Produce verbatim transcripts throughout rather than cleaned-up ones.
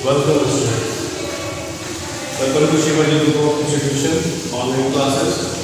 Welcome students. Welcome to Shivaji Group of Institution online classes.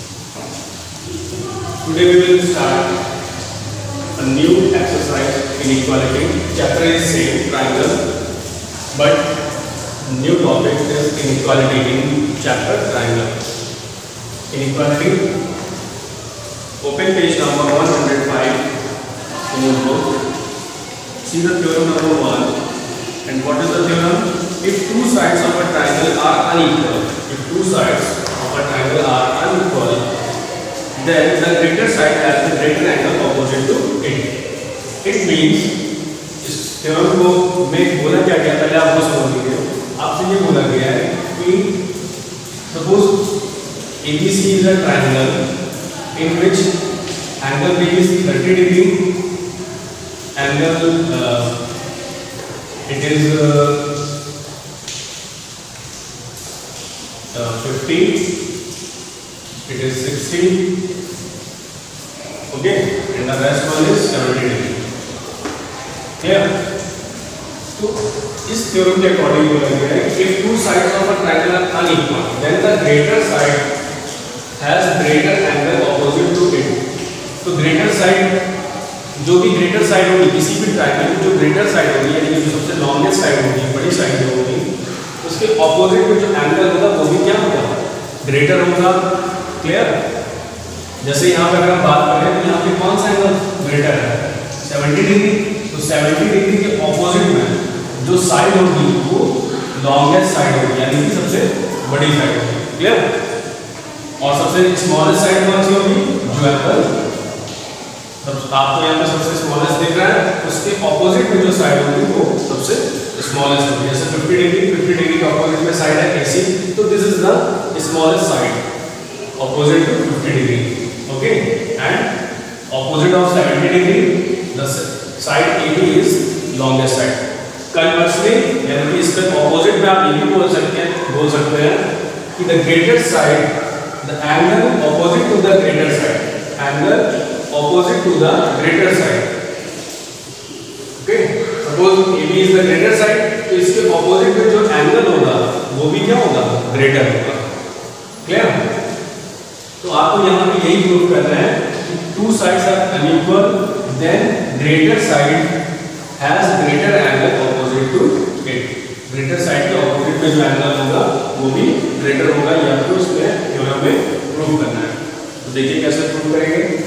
Today we will start a new exercise inequality. Chapter is same triangle, but new topic is inequality in chapter triangle. Inequality. Open page number one hundred five in your book. See the theorem number one. And what is the theorem? If two sides of a triangle are unequal, if two sides of a triangle are unequal, then the greater side has the greater angle opposite to it. It means इस theorem को में बोला क्या गया पहले आप वो समझ लीजिए. आपसे ये बोला गया है कि suppose A B C is a triangle in which angle B is thirty degree, angle uh, it is uh, uh, fifty, it is sixty, okay, and the rest one is seventy degree. Clear? So इस theorem के according बोला गया है कि if two sides of a triangle are unequal, then the greater side has greater angle opposite to it. तो greater side जो भी greater side होगी किसी भी ट्रायंगल की जो ग्रेटर साइड होगी यानी कि जो सबसे लॉन्गेस्ट साइड होगी बड़ी साइड जो होगी उसके ऑपोजिट में जो एंगल होगा वो भी क्या होगा ग्रेटर होगा. क्लियर? जैसे यहाँ पे अगर हम बात करें तो यहाँ पे कौन सा एंगल ग्रेटर है सेवेंटी डिग्री. तो सेवेंटी डिग्री के ऑपोजिट में जो साइड होगी वो लॉन्गेस्ट साइड होगी यानी कि सबसे बड़ी साइड होगी. क्लियर? और सबसे स्मॉलेस्ट साइड कौन सी होगी जो एंगल आपको यहाँ पे सबसे स्मॉलेस्ट दिख रहा है उसके ऑपोजिट में जो साइड होगी वो सबसे स्मॉलेस्ट होगी. जैसे फिफ्टी डिग्री फिफ्टी डिग्री के ऑपोजिट में साइड है A C, तो this is the smallest side opposite to fifty degree. Okay, and opposite of seventy degree the side A B is longest side. Conversely यानी कि इसके opposite में आप ये भी बोल सकते हैं बोल सकते हैं कि the greater side the angle opposite to the greater side angle opposite to the greater side. Okay, suppose A B is the greater side, तो इसके opposite में जो angle होगा वो भी क्या होगा greater होगा. Clear? तो आपको यहाँ पे यही प्रूव करना है कि two sides are unequal, then greater side has greater angle opposite to it. Greater side के opposite में जो angle होगा वो भी greater होगा. ये आपको इसमें theorem में प्रूव करना है. तो देखिए कैसे प्रूव करेंगे.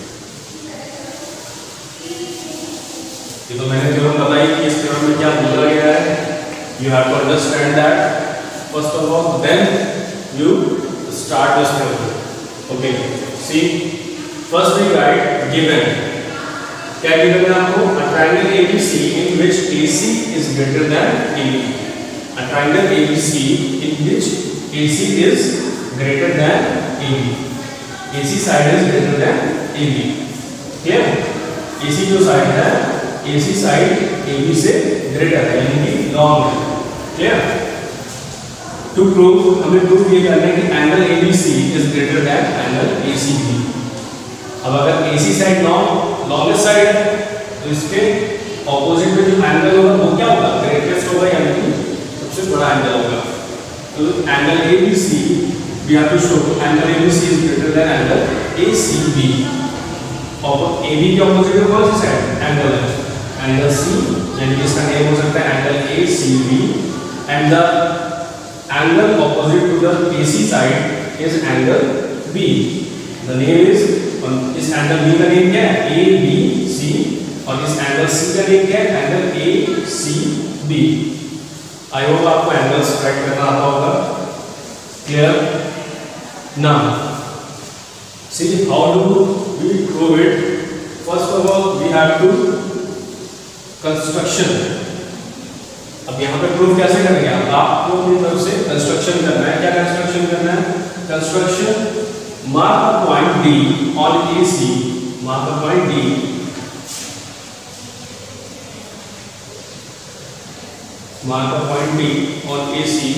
ये तो मैंने थ्योरम बताई कि इस थ्योरम में क्या बोला गया है. You have to understand that first of all, then you start this theorem. Okay, see first we write given. क्या गिवन है आपको? A triangle A B C in which A C is greater than A B. A triangle A B C in which A C is greater than A B. A C side is greater than A B. Clear? A C जो side है A C side A B से greater है यानी कि long है. Clear? To prove हमें prove ये करना है कि angle A B C is greater than angle A C B. अब अगर A C side long longest side है तो इसके ऑपोजिट में जो एंगल होगा वो क्या होगा ग्रेटेस्ट होगा यानी कि सबसे बड़ा एंगल होगा. तो angle A B C we have to show angle A B C is greater than angle A C B. और A B के ऑपोजिट में कौन सी साइड एंगल है एंगल C, यानी कि इसका नेम हो सकता है angle A C B. And the angle opposite to the A C side is angle B. The name is, इस एंगल B का नेम क्या है A B C और इस एंगल C का नेम क्या है angle A C B. I hope आपको एंगल्स राइट करना आता होगा. Clear? Now see how do we prove it. First of all we have to construction. अब यहाँ पे प्रूफ कैसे करेंगे आप? आपको अपनी तरफ से कंस्ट्रक्शन करना है. क्या कंस्ट्रक्शन करना है? Construction mark point D on A C. Mark point D mark point D on A C.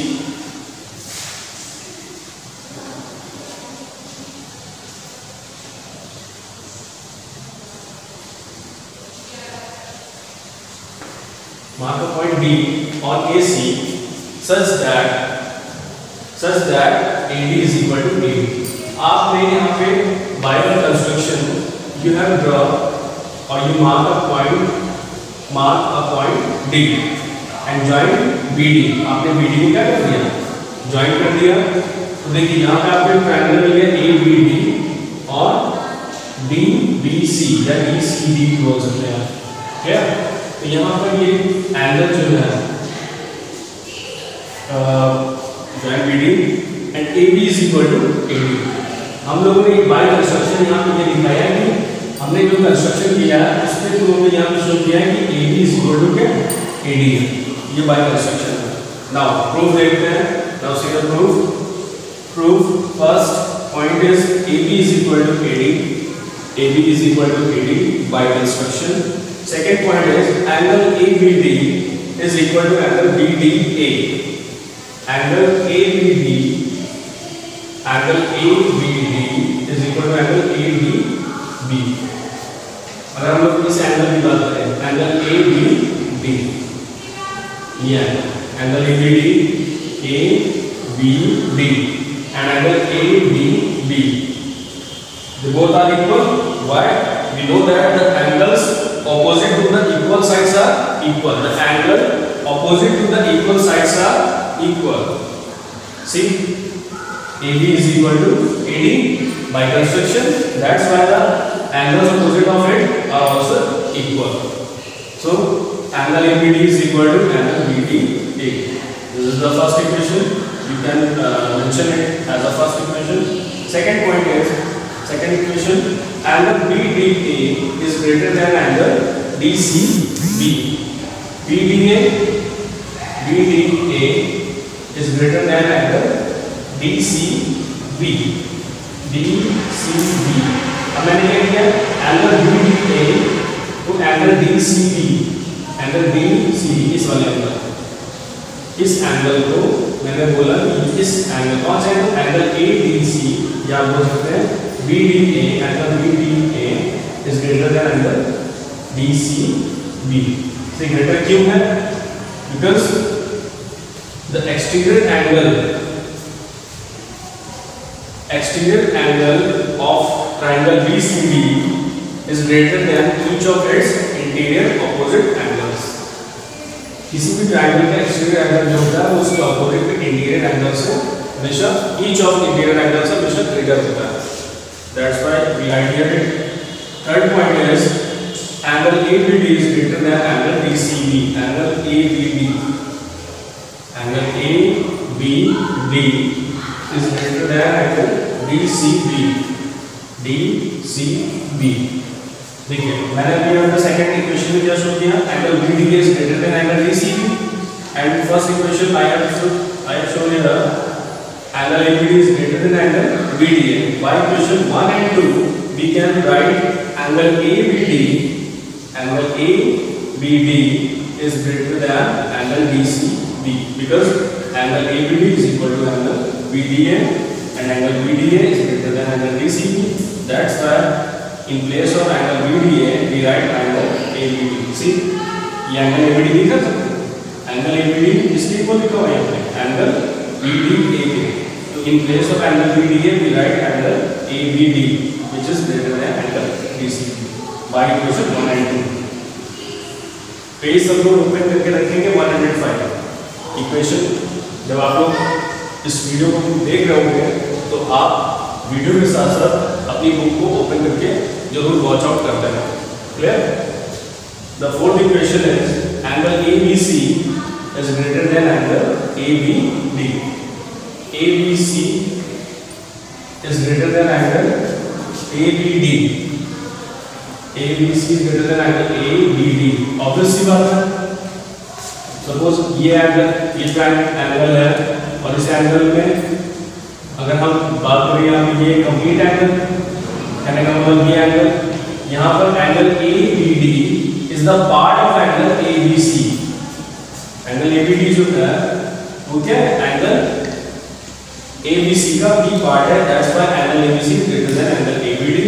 mark a point D on A C such that such that A D is equal to A B. आपने यहाँ पे by the construction you have draw or you mark a point mark a point D and join B D. आपने B D को क्या कर दिया? Join कर दिया. तो देखिए यहाँ पे आपको ट्रायंगल मिल गया A B D और D B C या D C D बोल सकते हैं, क्या? तो यहाँ पर ये एंगल जो है joint B D and A B is equal to A D. हम लोगों ने बाय कंस्ट्रक्शन यहाँ पे ये दिखाया है कि हमने जो कंस्ट्रक्शन किया है उसमें तो हमने यहाँ पे शो किया है कि A B is equal to क्या? A D है. ये बाय कंस्ट्रक्शन है. नाउ प्रूफ देखते हैं. Now see the proof. Proof first point is A B is equal to A D. A B is equal to A D by construction. Second point is angle A B D is equal to angle B D A. Angle A B D angle A B D is equal to angle A D B. अगर हम लोग इस angle की बात करें, angle A B D, ये angle A B D A B D and angle A D B. They both are equal. Why? We know that the angles opposite to the equal sides are equal. The angle opposite to the equal sides are equal. See, A B is equal to A D by construction. That's why the angles opposite of it are also equal. So, angle A B D is equal to angle B D A. This is the first equation. You can uh, mention it as a first equation. Second point is, second equation, angle B D A is greater than angle D C B. B D A, B D A is greater than angle D C B. D C B. अब मैंने क्या किया? angle B D A to angle D C B. angle D C B इस वाले angle, इस angle को मैंने बोला कि इस एंगल कौन सा angle? Angle A D C या आप बोल सकते हैं B D A. Angle B D A is greater than angle D C B. से ग्रेटर क्यों है? Because the exterior angle exterior angle of triangle B C D is greater than each of its interior opposite angles. किसी भी triangle का exterior angle जो होता है वो उसके ऑपोजिट के इंटीरियर एंगल से हमेशा ईच ऑफ इंटीरियर एंगल से हमेशा ग्रेटर होता है. That's why we write here it. Third point is angle A B D is greater than angle D C B. Angle A B D angle A B D is greater than angle D C B. D C B. देखिए मैंने अभी अपना second equation में क्या show किया? Angle B D A is greater than angle D C B. And first equation I have shown I have shown here angle A B D is greater than angle B D A. By equation one and two we can write angle A B D angle A B D is greater than angle D C B because angle A B D is equal to angle B D A and angle B D A is greater than angle D C B. That's why in place of angle B D A we write angle A B D. See, ये angle A B D लिखा था. Angle A B D इसके equal लिखा हुआ है यहाँ पे angle B D A के. तो in place of angle B D A we write angle A B D which is greater than angle D C B by equation one and two. Page सब लोग open करके रखेंगे one hundred five equation. जब आप लोग इस video को देख रहे होंगे तो आप वीडियो के साथ साथ अपनी बुक को ओपन करके जरूर वॉच आउट करते हैं. Clear? The fourth equation is angle A B C is greater than angle A B D. A B C is greater than angle A B D. A B C is greater than angle A B D. Obvious सी बात है. Suppose ये angle ये angle है और इस angle में अगर हम बात करें यहाँ पे ये कंप्लीट एंगल कहने का मतलब ये एंगल यहाँ पर angle A B D is the part of angle A B C. Angle A B D जो है वो क्या है? एंगल A B C का B पार्ट है. That's why angle A B C is greater than angle A B D.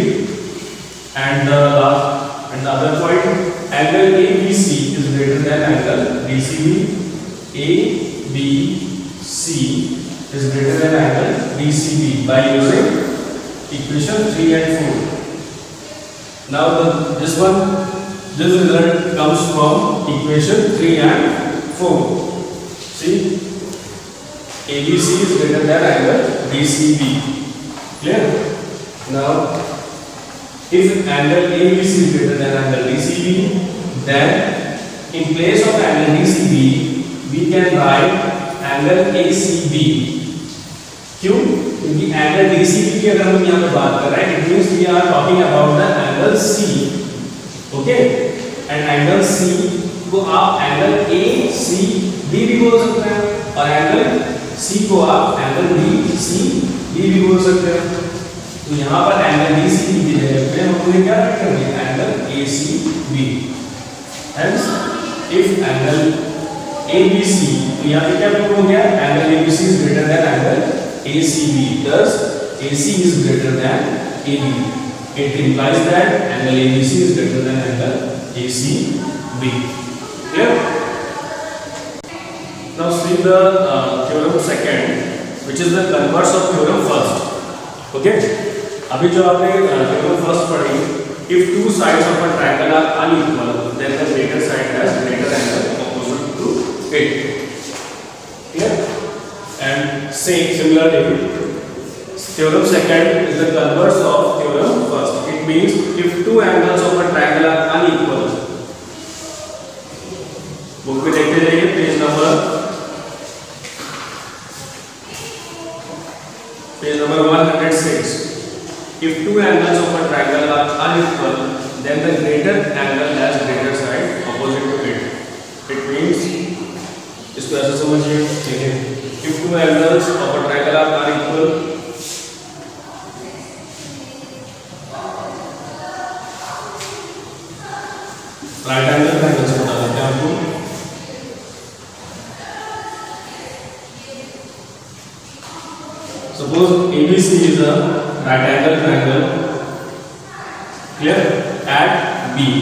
And the last and the other point, angle A B C is greater than angle D D C B, A B C is greater than angle D C B by using equation three and four. Now the, this one, this result comes from equation three and four. See, A B C is greater than angle D C B. Clear? Now, if angle A B C is greater than angle D C B, then in place of angle D C B, we can write angle A C B. क्यों? क्योंकि angle D C B की अगर हम यहाँ पे बात कर रहे हैं, it means we are talking about the angle C. Okay? And angle C को आप angle A C B भी बोल सकते हैं, और angle C को आप angle D C B भी बोल सकते हैं. तो यहाँ पर angle D C B की जगह पे हम उन्हें क्या रखेंगे? angle A C B. Hence, if angle A B C, तो यहाँ पे क्या प्रूव हो गया? Angle A B C is greater than angle A C B. Thus, A C is greater than A B. It implies that angle A B C is greater than angle A C B. Clear? Now see the uh, theorem second, which is the converse of theorem first. Okay? अभी जो आपने theorem first पढ़ी, if two sides of a triangle are unequal, then the greater side has greater angle opposite to it. Clear? And same similarly, theorem second is the converse of theorem first. It means if two angles of a triangle are unequal. Book में देखते जाइए page number page number one oh six. If two angles of a triangle are unequal, then the greater angle has greater side opposite to it. It means, इसको ऐसे समझिए, देखिए, if two angles of a triangle are unequal, right angle triangle से बता देते हैं आपको. Suppose A B C is a right angle triangle, clear, at B.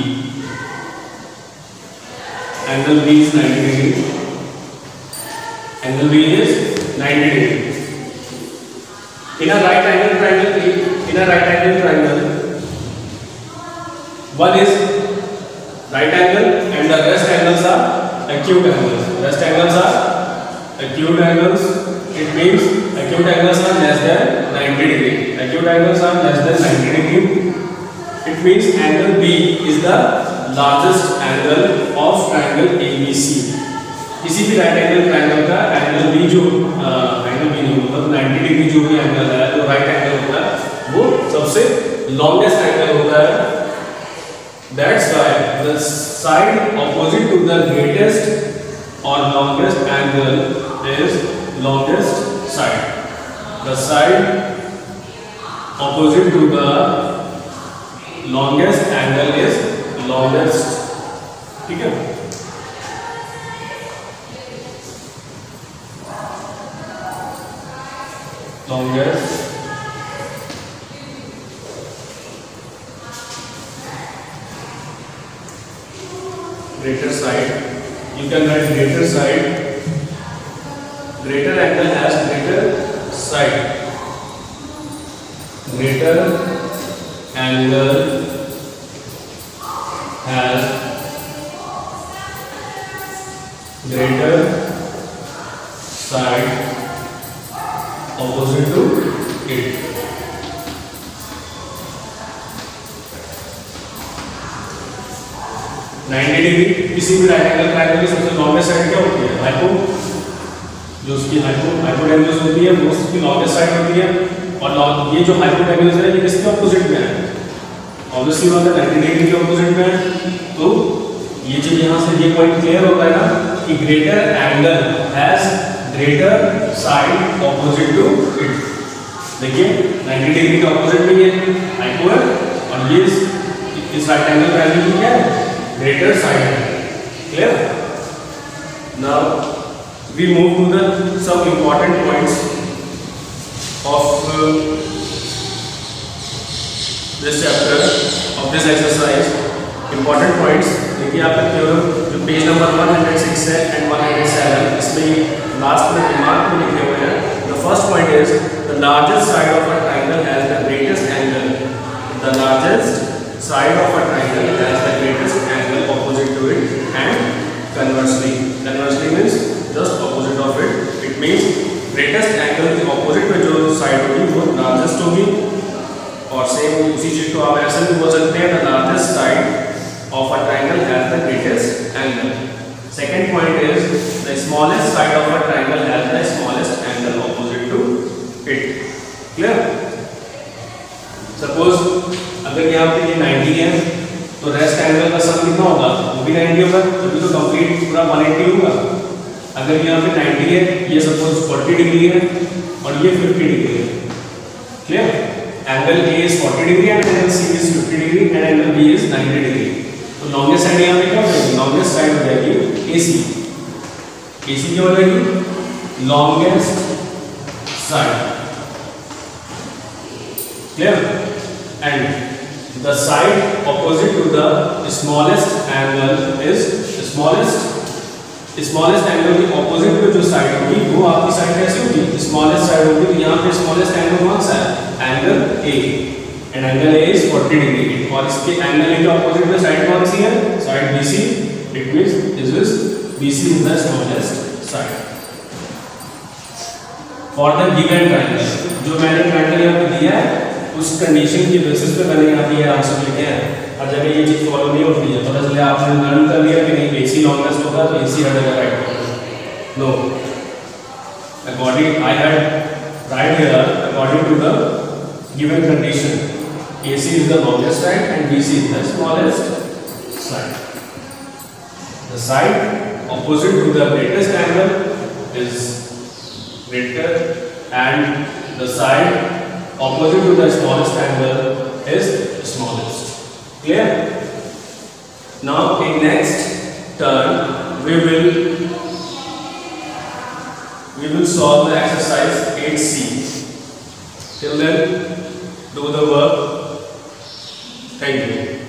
Angle B is ninety degree. Angle B is ninety degree. In a right angle triangle, in a right angle triangle, one is right angle and the rest angles are acute angles. Rest angles are acute angles. It means acute angles are less than ninety degree. Acute angles are less than ninety degree. It means angle B is the largest angle of triangle A B C. किसी भी right angle triangle का angle B जो angle B नहीं मतलब ninety degree जो भी angle है, जो right angle होता है, वो सबसे longest angle होता है. That's why the side opposite to the greatest or longest angle is longest side. The side opposite to the longest angle is longest. ठीक है? Longest greater side. You can write greater side. Greater angle has greater side. Greater angle has greater side opposite to it. ninety degree किसी भी right angle triangle की सबसे longest side क्या होती है? Hypo, जो उसकी हाइपो हाइपोटेन्यूज होती है वो उसकी लॉन्गेस्ट साइड होती है. और ये जो हाइपोटेन्यूज है ये किसके ऑपोजिट में है? ऑब्वियसली बात है ninety डिग्री के ऑपोजिट में है. तो ये चीज यहाँ से ये पॉइंट क्लियर होता है ना कि greater angle has greater side opposite to it. देखिए ninety डिग्री के ऑपोजिट में ये हाइपो है और ये इस राइट एंगल ट्रायंगल की क्या है? Greater side. Clear? Now we move to the some important points of uh, this chapter of this exercise. Important points देखिए आपका थ्योरम जो page number one hundred six है एंड वन हंड्रेड सेवन, इसमें last में remark में लिखे हुए हैं. The first point is the largest side of a triangle has the greatest angle. The largest side of a triangle has the greatest angle opposite to it, and conversely, conversely means just opposite of it. It means greatest angle के opposite में जो side होगी वो largest होगी, और same उसी चीज को आप ऐसे भी बोल सकते हैं the largest side of a triangle has the greatest angle. Second point is the smallest side of a triangle has the smallest angle opposite to it. Clear? Suppose अगर यहाँ पे ये नाइंटी है तो रेस्ट एंगल का सम कितना होगा, वो भी नाइंटी होगा, तभी तो कंप्लीट पूरा वन एटी होगा. अगर यहाँ पे नाइंटी है, ये सपोज फोर्टी डिग्री है और ये फिफ्टी डिग्री है. Clear? Angle A is forty degree and angle C is fifty degree and angle B is ninety degree. तो लॉन्गेस्ट साइड यहाँ पे क्या हो जाएगी, लॉन्गेस्ट साइड हो जाएगी एसी. एसी क्या हो जाएगी, longest side. Clear? And the side opposite to the smallest angle is smallest smallest angle के opposite पे जो side होगी वो आपकी side कैसी होगी, smallest side होगी. तो यहाँ पे smallest angle कौन सा है, angle A, and angle A is forty degree. और इसके angle A के opposite पे side कौन सी है, side B C. It means this is B C is the smallest side. For the given triangle, जो मैंने triangle यहाँ पे दिया है उस कंडीशन की बेसिस पे मैंने यहाँ पे ये आंसर लिखे हैं. और जब ये चीज फॉलो नहीं होती है तो इसलिए आपने लर्न कर लिया कि नहीं एसी लॉन्गेस्ट होगा तो एसी हटेगा right. No, according I had write here according to the given condition A C is the longest side and B C is the smallest side. The side opposite to the greatest angle is greater and the side opposite to the smallest angle is smallest. Clear? Now in next turn we will we will solve the exercise eight C. Till then do the work. Thank you.